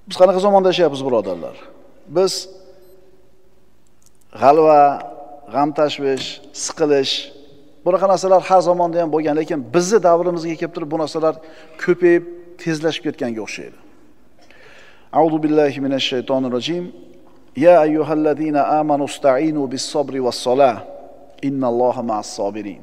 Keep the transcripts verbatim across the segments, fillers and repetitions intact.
Biz qanaqa zamonda yashayapmiz, birodarlar? Biz g'alva, g'am tashvish, siqilish, bunaqa narsalar har zamonda ham bo'lgan, lekin bizni davrimizga kelib turib bu narsalar ko'payib, tezlashib ketganga o'xshaydi. A'udhu billahi minash shaytonir rojim. Ya ayyuhallazina amanu ista'inu bis-sabri was-salah. Innalloha ma'as-sabirin.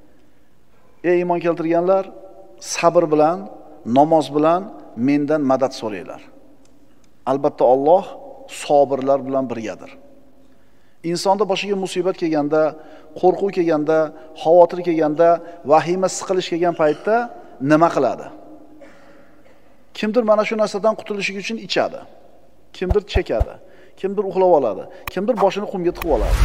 Ey iymon keltirganlar, sabr bilan, namoz bilan mendan madad so'ranglar. Albatta Alloh sabirlar bilan birgadir. Insonda boshiga musibat kelganda, qo'rquv kelganda, xavotir kelganda, vahima, siqilish kelgan paytda nima qiladi? Kimdir mana shu narsadan qutulish uchun ichadi. Kimdir chekadi, kimdir uxlab oladi, kimdir boshini qumga tiqib oladi.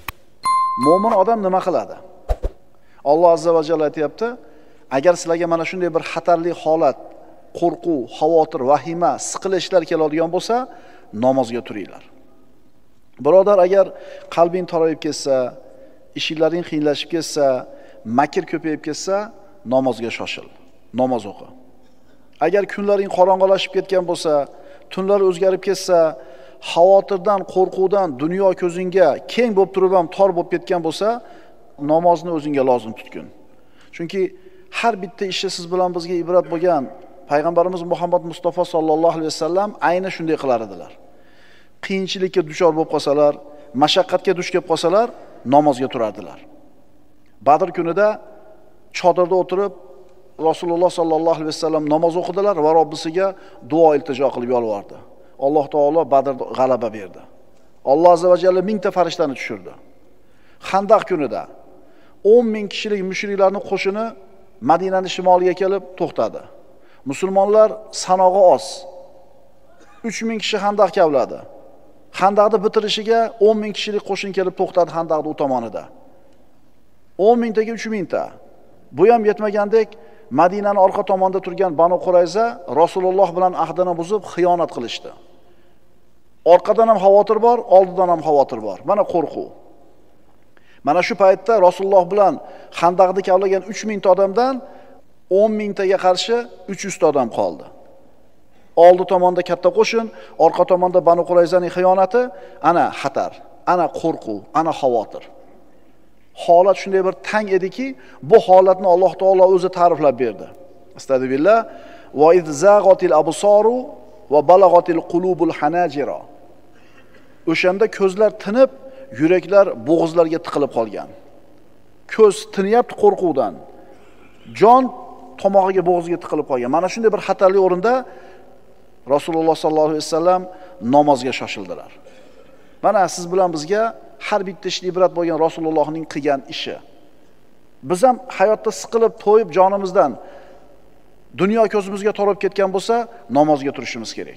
Mo'min odam nima qiladi? Alloh azza va jalla aytayapti, agar sizlarga mana shunday bir xatarli holat, qo'rquv, xavotir, vahima, siqilishlar keladigan bo'lsa, namozga turinglar. Birodar, agar qalbing torayib ketsa, ishlaring qiyinlashib ketsa, makr ko'payib ketsa, namozga shoshil, namoz o'qi. Agar kunlaring qorong'ilashib ketgan bo'lsa, tunlar o'zgarib ketsa, xavotirdan, qo'rquvdan dunyo ko'zingga keng bo'lib turib ham tor bo'lib ketgan bo'lsa, namozni o'zingga lozim tutgin. Chunki har bitta ishi siz bilan bizga ibrat bo'lgan Payg'ambarimiz Muhammad Mustafa sallallohu alayhi vasallam ayni shunday qilar edilar. Qiyinchilikka duchor bo'lib qolsalar, mashaqqatga duch kelib qolsalar, namozga turardilar. Badr kunida chodirda o'tirib Rasululloh sallallohu alayhi vasallam namoz o'qidilar va Robbisiga duo iltijo qilib yolvordi. Alloh taolo Badrda g'alaba berdi. Alloh azza va jalla mingta farishtani tushirdi. Xandaq kunida o'n ming kishilik mushriklarning qo'shini Madinaning shimoliga kelib to'xtadi. Musulmonlar sanog'i oz. uch ming kishi xandaq kavladi. Xandaqni bitirishiga o'n ming kishilik qo'shin kelib to'xtadi xandaqning u tomonida. o'n mingtaga uch mingta. Bu ham yetmagandek, Madinaning orqa tomonida turgan Banu Qurayza Rasululloh bilan ahdini buzib xiyonat qilishdi. Orqadan ham xavotir bor, oldidan ham xavotir bor. Mana qo'rquv. Mana shu paytda Rasululloh bilan xandaqni kavlagan uch mingta odamdan o'n mingtaga qarshi uch yuz ta odam qoldi. Oldi tomonda katta qo'shin, orqa tomonda Banu Qurayzaning xiyonati, ana xatar, ana qo'rquv, ana xavotir. Holat shunday bir tang ediki, bu holatni Alloh taolo o'zi ta'riflab berdi. Astagfirullah. Va iz zaghatil absaru va balaghatil qulubul hanajira. O'shanda ko'zlar tinib, yuraklar bo'g'izlarga tiqilib qolgan. Ko'z tinyapti qo'rquvdan. Jon tomog'iga, bo'g'izga tiqilib qolgan. Mana shunday bir xatarli o'rinda Rasululloh sallallohu alayhi vasallam namozga shoshildilar. Mana siz bilan bizga har bitta ishli ibrat bo'lgan Rasulullohning qilgan ishi. Biz ham hayotda siqilib, to'yib jonimizdan dunyo ko'zimizga torib ketgan bo'lsa, namozga turishimiz kerak.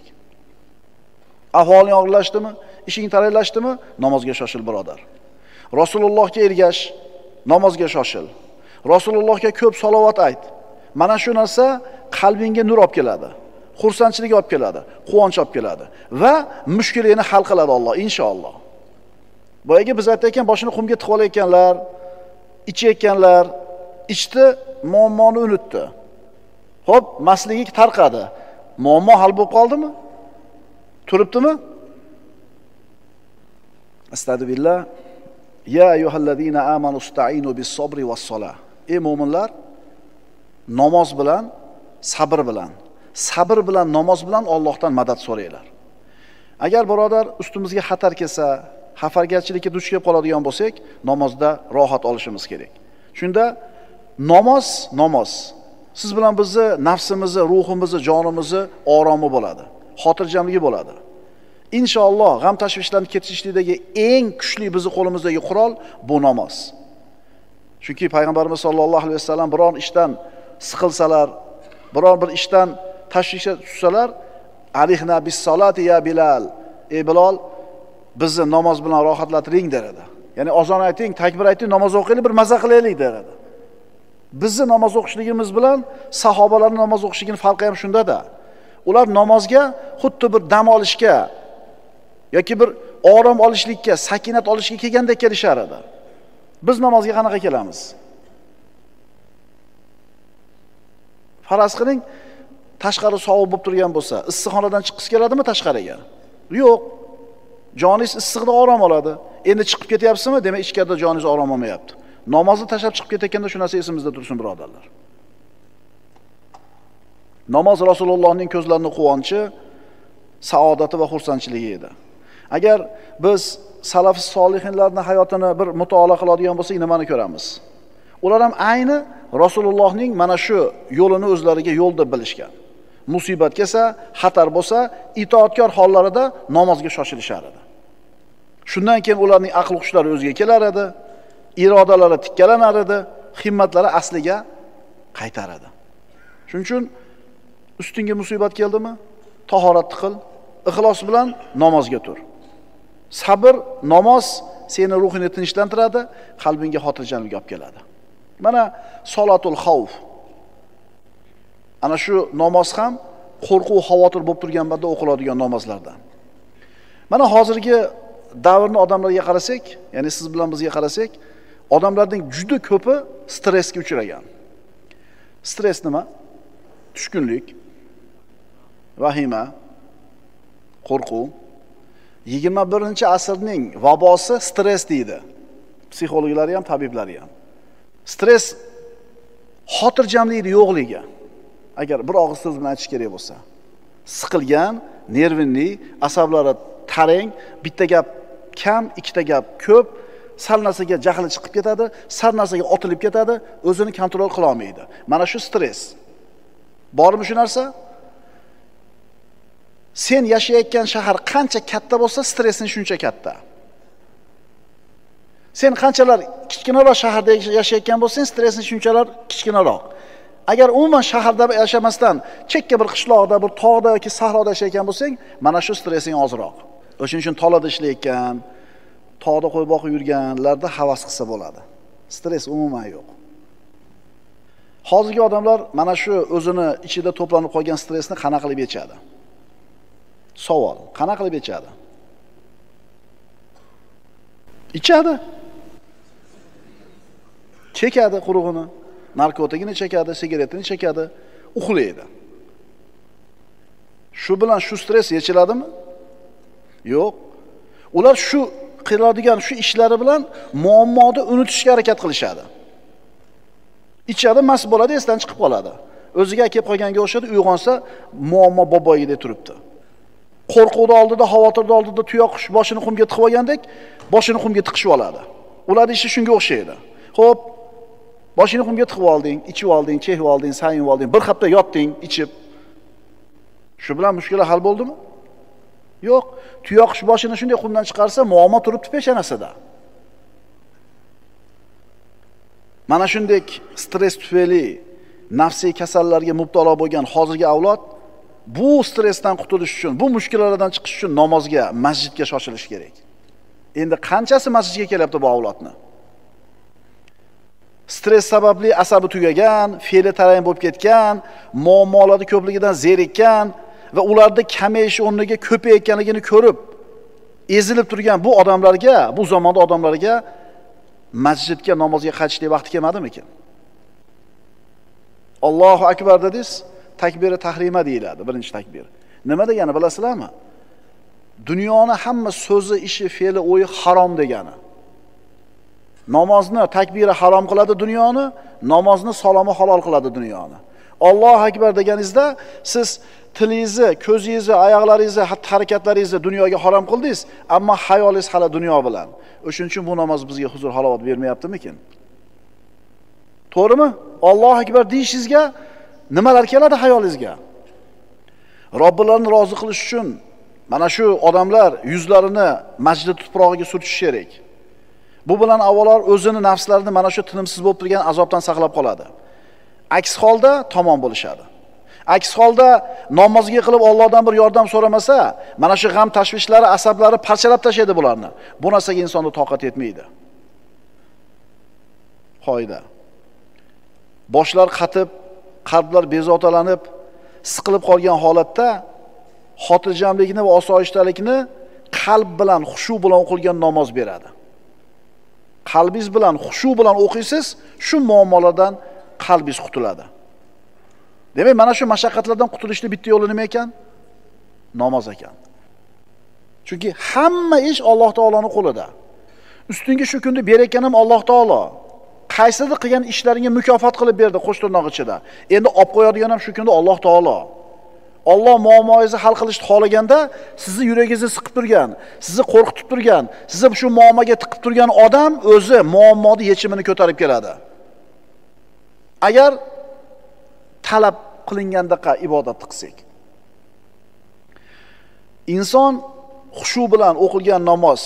Ahvoling og'irlashdimi, ishing taraylashdimi, namozga shoshil birodar. Rasulullohga ergash, namozga shoshil. Rasulullohga ko'p salovat ayt. Mana shu narsa qalbingga nur olib keladi. Xursandchilik olib keladi, quvonch olib keladi va mushkulingni hal qiladi Alloh inshaalloh. Boyaga biz aytayotgan boshini qumga tiqib olayotganlar, ichayotganlar, ichdi, muammoni unutdi. Xo'p, masligi tarqadi. Muammo hal bo'lib qoldimi? Turibdimi? Astagfirullah. Ya ayyuhallazina amanu ista'inu bis-sabri was-salah. Ey mu'minlar, namoz bilan, sabr bilan Sabr bilan, namoz bilan Allohdan madad so'raylar. Agar birodar ustimizga xatar kelsa, xafargarchilikka duch kelib qoladigan bo'lsak, namozda rohat olishimiz kerak. Shunda namoz, namoz siz bilan bizni nafsimizni, ruhimizni, jonimizni oromi bo'ladi, xotirjamligi bo'ladi. Inshaalloh g'am tashvishlarni ketishlikdagi eng kuchli bizni qo'limizdagi qurol bu namoz. Chunki payg'ambarimiz sollallohu alayhi vasallam biron ishdan siqilsalar, biron bir ishdan tashvishga tushsalar, alihna bis-salati ya Bilal. Ey Bilal, bizni namoz bilan rohatlantiring derdi. Ya'ni azon ayting, takbir ayting, namoz o'qiylik, bir maza qilaylik derdi. Bizni namoz o'qishligimiz bilan sahobalarning namoz o'qishining farqi ham shunda-da. Ular namozga xuddi bir dam olishga yoki bir orom olishlikka, sakinat olishga kelgandek kelishar edi. Biz namozga qanaqa kelamiz? Faraz qiling, tashqari sovuq bo'lib turgan bo'lsa, issiqxonadan chiqqisi keladimi tashqariga? Yo'q. Joningiz issiqda orom oladi. Endi chiqib ketyapsizmi? Demak, ichkarida joningiz orom olmayapti. Namozni tashlab chiqib ketayotganda shu narsa esimizda tursin, birodarlar. Namoz Rasulullohning ko'zlarining quvonchi, saodati va xursandchiligi edi. Agar biz salaf solihinlarning hayotini bir mutolaa qiladigan bo'lsak, nimani ko'ramiz? Ular ham ayni Rasulullohning mana shu yo'lini o'zlariga yo'l deb bilishgan. Musibat kelsa, xatar bo'lsa, itoatkor hollarida namozga shoshilishar edi. Shundan keyin ularning aql hushlari o'ziga kelar edi, irodalari tikkalanar edi, himmatlari asliga qaytar edi. Shuning uchun ustingga musibat keldimi? Tahoratni qil, ixlos bilan namozga tur. Sabr, namoz seni ruhini tinchlantiradi, qalbingga xotirjamlik olib keladi. Mana solatul xavf. Ana shu namoz ham qo'rquv, xavotir bo'lib turgan vaqtda o'qiladigan namozlardan. Mana hozirgi davrning odamlariga qarasak, ya'ni siz bilan bizga qarasak, odamlarning juda ko'pi stressga uchragan. Stress nima? Tushkunlik, vahima, qo'rquv. yigirma birinchi asrning vabosi stress deydi. Psixologlar ham, tabiblar ham. Stress xotirjamlikning yo'qligi. Agar bir og'iz so'z bilan aytish kerak bo'lsa, siqilgan, nervinli, asablari tarang, bitta gap kam, ikkita gap ko'p, sal narsaga jahli chiqib ketadi, sal narsaga otilib ketadi, o'zini kontrol qila olmaydi. Mana shu stress. Bormi shu narsa? Sen yashayotgan shahar qancha katta bo'lsa, stressing shuncha katta. Sen qanchalar kichkinaroq shaharda yashayotgan bo'lsang, stressing shunchalar kichkinaroq. Agar umuman shaharda yashamasdan, chekka bir qishloqda, bir tog'da yoki sahroda yashayotgan bo'lsang, mana shu stressing ozroq. O'shuning uchun tolada ishlayotgan, tog'da qo'y boqib yurganlarda havas qilsa bo'ladi. Stress umuman yo'q. Hozirgi odamlar mana shu o'zini ichida to'planib qolgan stressni qana qilib yechadi? Savol, qana qilib yechadi? Ichadi. Chekadi qurug'ini, narkotikini chekadi, sigaretini chekadi, uxlaydi. Shu bilan shu stress yechiladimi? Yo'q. Ular shu qiladigan shu ishlari bilan muammoni unutishga harakat qilishadi. Ichadi, mast bo'ladi, esdan chiqib qoladi. O'ziga kelib qolganga o'xshadi, uyg'onsa muammo boboyidek turibdi. Qo'rquvni oldida, xavotirni oldida tuyoq boshini qumga tiqib olgandek, boshini qumga tiqishib oladi. Ular ishi shunga o'xshaydi. Xo'p, boshini qumga tiqib olding, ichib olding, chekib olding, sayinib olding, bir hafta yotding, ichib. Shu bilan mushkula hal bo'ldimi? Yo'q. Tuyoq boshini shunday qumdan chiqarsa, muammo turibdi peshanasida. Mana shunday stress tufayli nafsiy kasallarga mubtalo bo'lgan hozirgi avlod bu stressdan qutulish uchun, bu mushkulalardan chiqish uchun namozga, masjidga shoshilish kerak. Endi qanchasi masjidga kelyapti bu avlodni? Stress sababli asabi tugagan, fe'li tarang bo'lib ketgan, muammolarning ko'pligidan zerikkan va ularda kamayish o'rniga ko'payayotganligini ko'rib, ezilib turgan bu odamlarga, bu zamonda odamlarga masjidga, namozga qaytishga vaqti kelmadimikin? Allohu akbar dedingiz, takbiri tahrima deyiladi, birinchi takbir. Nima degani bilasizlarmi? Dunyoni hamma so'zi, ishi, fe'li, o'yi harom degani. Namozni takbiri harom qiladi dunyoni, namozni salomi halol qiladi dunyoni. Allohu akbar deganingizda siz tilingizni, ko'zingizni, oyoqlaringizni, hatto harakatlaringizni dunyoga harom qildingiz, ammo hayolingiz hali dunyo bilan. O'shuning uchun bu namoz bizga huzur halovat bermayaptimikin? To'g'rimi? Allohu akbar deyishingizga nimalar keladi hayolingizga? Robbilarni rozi qilish uchun mana shu odamlar yuzlarini masjid tuprog'iga surtish kerak. Bu bilan avvalo o'zini nafslarini mana shu tinimsiz bo'lib turgan azobdan saqlab qoladi. Aks holda tamom bo'lishadi. Aks holda namozga qilib Allohdan bir yordam so'ramasa, mana shu g'am tashvishlari, asablari parchalab tashlaydi bularni. Bu narsaga insonning toqat yetmaydi. Qoida. Boshlar qatib, qalblar bezotalanib, siqilib qolgan holatda xotirjamlikni va osoyishtalikni qalb bilan, xushu bilan o'qilgan namoz beradi. Qalbingiz bilan, xushu bilan o'qiysiz, shu muammolardan qalbingiz qutuladi. Demak, mana shu mashaqqatlardan qutulishning bitta yo'li nima ekan? Namoz ekan. Chunki hamma ish Alloh taoloning qo'lida. Ustinga shu kunda berayotgan ham Alloh taolo. Qaysidir qilgan ishlaringga mukofot qilib berdi qo'shtirnoq ichida. Endi olib qo'yadigan ham shu kunda Alloh taolo. Alloh muammoingizni hal qilishni xohlaganda, sizni yuragingizni siqib turgan, sizni qo'rqitib turgan, sizni shu muammoga tiqib turgan odam o'zi muammoning yechimini ko'tarib keladi. Agar talab qilingandaqa ibodat qilsak. Inson xushu bilan o'qilgan namoz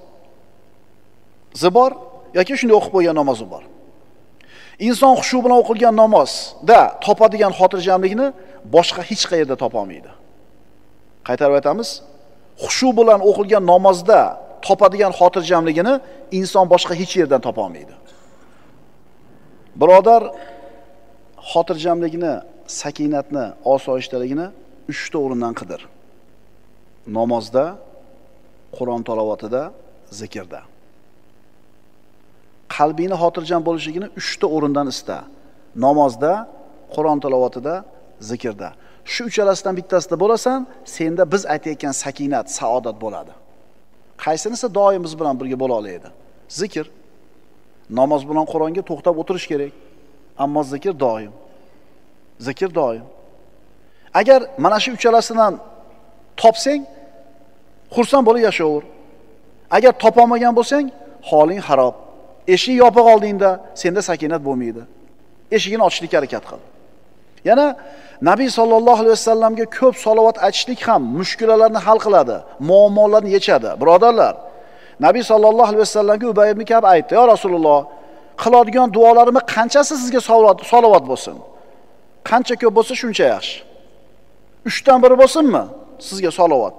zibor yoki shunday o'qib qo'ygan namozi bor. Inson xushu bilan o'qilgan namozda topadigan xotirjamlikni boshqa hech qayerda topa olmaydi. Qaytarib aytamiz, xushu bilan o'qilgan namozda topadigan xotirjamligini inson boshqa hech yerdan topa olmaydi. Birodar, xotirjamlikni, sakinatni, osoyishtaligini uch ta o'rindan qidir. Namozda, Qur'on tilovatida, zikrda. Qalbingni xotirjam bo'lishligini uch ta o'rindan ista. Namozda, Qur'on tilovatida, zikrda. Shu uchalasidan bittasida bo'lasan, senda biz aytayotgan sakinat, saodat bo'ladi. Qaysinisi doimiz bilan birga bo'la oladi? Zikr. Namoz bilan Qur'onga to'xtab o'tirish kerak. Ammo zikr doim. Zikr doim. Agar mana shu uchalasidan topsang, xursand bo'lib yashayver. Agar topolmagan bo'lsang, holing xarob. Eshik yopiq oldingda senda sakinat bo'lmaydi. Eshigini ochishga harakat qil. Yana Nabiy sallallohu alayhi vasallamga ko'p salovat aytishlik ham mushkulalarni hal qiladi, muammolarni yechadi. Birodarlar, Nabiy sallallohu alayhi vasallamga Ubay ibn Ka'b aytdi: "Ya Rasululloh, qiladigan duolarimni qanchasi sizga salovat bo'lsin? Qancha ko'p bo'lsa shuncha yaxshi. uch dan biri bo'lsinmi sizga salovat?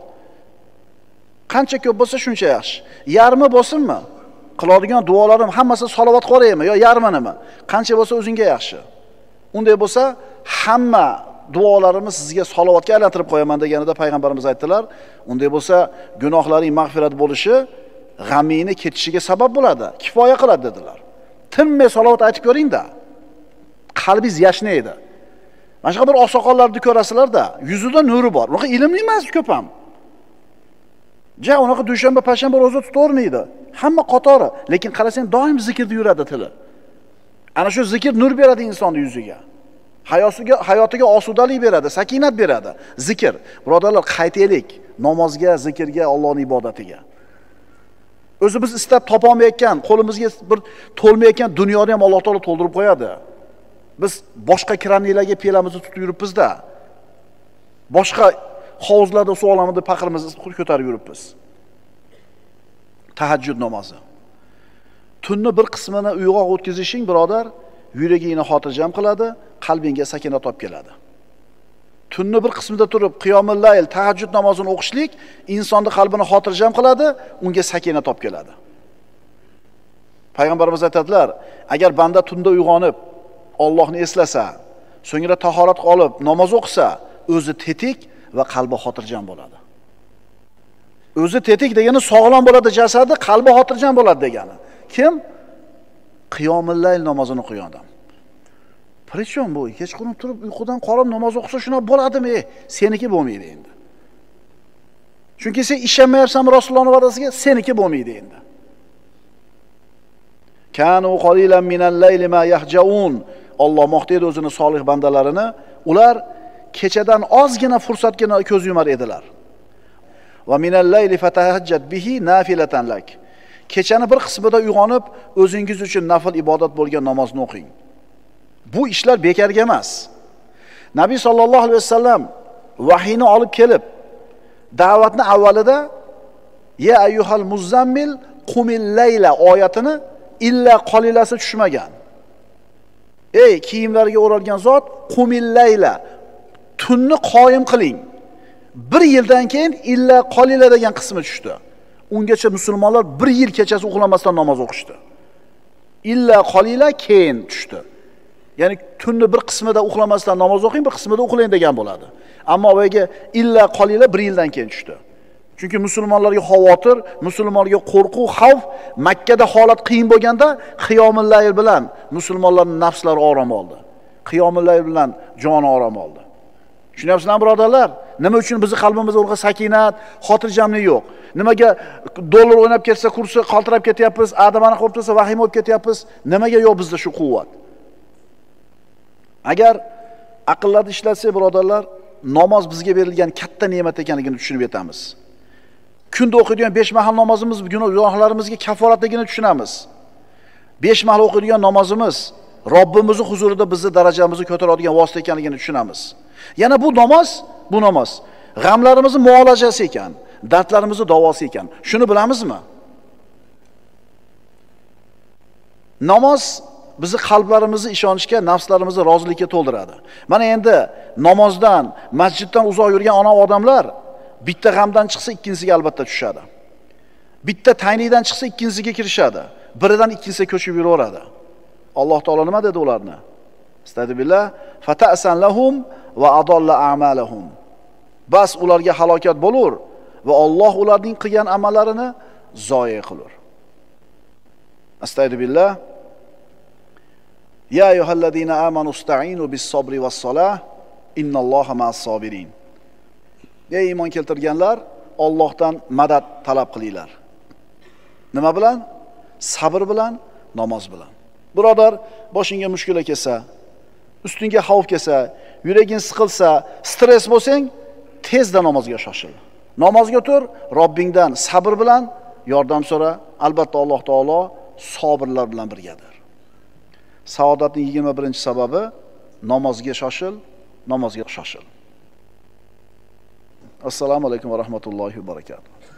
Qancha ko'p bo'lsa shuncha yaxshi. Yarmi bo'lsinmi? Qiladigan duolarim hammasi salovat qoraymi yo yarminimi? Qancha bo'lsa o'zingga yaxshi. Unday bo'lsa, hamma duolarimiz sizga salovatga aylantirib qo'yaman" deganida payg'ambarimiz aytdilar. Unday bo'lsa, gunohlaring mag'firat bo'lishi, g'amingni ketishiga sabab bo'ladi, kifoya qiladi dedilar. Tinmay salovat aytib ko'ring-da. Qalbingiz yashnaydi. Mana shu bir oqsoqollarni ko'rasizlar-da, yuzida nuri bor. Unaqa ilmli emas ko'p ham. Ja, unaqa dushanba, payshanba roza tutavermaydi. Hamma qatori, lekin qarasang doim zikrda yuradi tili. Ana shu zikr nur beradi insonning yuziga. Hayosiga, hayotiga osudalik beradi, sakinat beradi. Zikr. Birodarlar, qaytaylik namozga, zikrga, Allohning ibodatiga. O'zi biz istab topolmayotgan, qo'limizga bir to'lmayotgan dunyoni ham Alloh taolo to'ldirib qo'yadi. Biz boshqa kraniylarga pelamizni tutib yuribmiz-da. Boshqa hovuzlarda suv olamida paqirimizni ko'tarib yuribmiz. Tahajjud namozi. Tunni bir qismini uyg'oq o'tkazishing, birodar, yuragingni xotirjam qiladi, qalbingga sakinat olib keladi. Tunni bir qismida turib qiyomul layl, tahajjud namozini o'qishlik insonning qalbini xotirjam qiladi, unga sakinat olib keladi. Payg'ambarimiz aytadilar, agar banda tunda uyg'onib Allohni eslasa, so'ngra tahorat olib namoz o'qisa, o'zi tetik va qalbi xotirjam bo'ladi. O'zi tetik degani sog'lom bo'ladi jasadi, qalbi xotirjam bo'ladi degani. Kim? Qiyomul layl namozini o'qigan odam. Prechon bu, kechqurun turib uyqudan qolib namoz o'qisa shuna bo'ladimi? Seniki bo'lmaydi endi. Chunki sen ishonmayapsanmi Rasulullohning va'dasiga? Seniki bo'lmaydi endi. Kanu qalilan minal layli ma yahjaun. Alloh maqtaydi o'zini solih bandalarini, ular kechadan ozgina fursatgina ko'z yumar edilar. Va minal layli fatahajjat bihi nafilatan lak. Kechani bir qismida uyg'onib, o'zingiz uchun nafil ibodat bo'lgan namozni o'qing. Bu ishlar bekarga emas. Nabiy sallallohu alayhi vasallam vahiyni olib kelib, da'vatni avvalida ya ayyuhal muzammil qumil layla oyatini illa qolilasi tushmagan. Ey kiyimlarga o'ralgan zot, qumil layla, tunni qoyim qiling. Bir yildan keyin illa qolila degan qismi tushdi. Ungacha musulmonlar bir yil kechasi uxlamasdan namoz o'qishdi. Illa qolila keyin tushdi. Ya'ni tunni bir qismida uxlamasdan namoz o'qing, bir qismida uxlang degan bo'ladi. Ammo o'yga illa qolila bir yildan keyin tushdi. Chunki musulmonlarga xavotir, musulmonlarga qo'rquv, xavf, Makka da holat qiyin bo'lganda qiyomul layl bilan musulmonlarning nafslari orom oldi. qiyomul layl bilan joni orom oldi. Tushunyapsizlarmi birodarlar? Nima uchun bizning qalbimizda unaqa sakinat, xotirjamlik yo'q? Nimaga dollar o'ynab ketsa, kursi qaltirab ketyapmiz, adamani qilib tursa vahima bo'lib ketyapmiz? Nimaga yo'q bizda shu quvvat? Agar aqllarni ishlatsak, birodarlar, namoz bizga berilgan katta ne'mat ekanligini tushunib yetamiz. Kunda o'qiydigan besh mahal namozimiz gunohlarimizga kaforatligini tushunamiz. besh mahal o'qiydigan namozimiz Robbimizning huzurida bizni darajamizni ko'taradigan vosita ekanligini tushunamiz. Yana bu namoz, bu namoz g'amlarimizni muolajasi ekan, dardlarimizni davosi ekan. Shuni bilamizmi? Namoz bizni qalblarimizni ishonishga, nafslarimizni rozilikka to'ldiradi. Mana endi namozdan, masjiddan uzoq yurgan ona odamlar bitta g'amdan chiqsa ikkinchisiga albatta tushadi. Bitta taynidan chiqsa ikkinchisiga kirishadi. Biridan ikkinchisiga ko'chib yuraveradi. Alloh taolo nima dedi ularni? Astagfirullah, fata'san lahum va adalla a'malahum. Bas ularga halokat bo'lur va Alloh ularning qilgan amallarini zoya qilur. Astagfirullah. Ya ayyuhallazina amanu ista'inu bis-sabri was-salah, innalloha ma'as-sabirin. Ey iymon keltirganlar, Allohdan madad talab qilinglar. Nima bilan? Sabr bilan, namoz bilan. Birodar, boshingga mushkula kelsa, ustingga xavf kelsa, yuraging siqilsa, stress bo'lsang, tezda namozga shoshil. Namozga tur, Robbingdan sabr bilan yordam so'ra. Albatta Alloh taolo sabirlar bilan birgadir. Saodatning yigirma birinchi sababi namozga shoshil, namozga shoshil. Assalomu alaykum va rahmatullohi va barakatuh.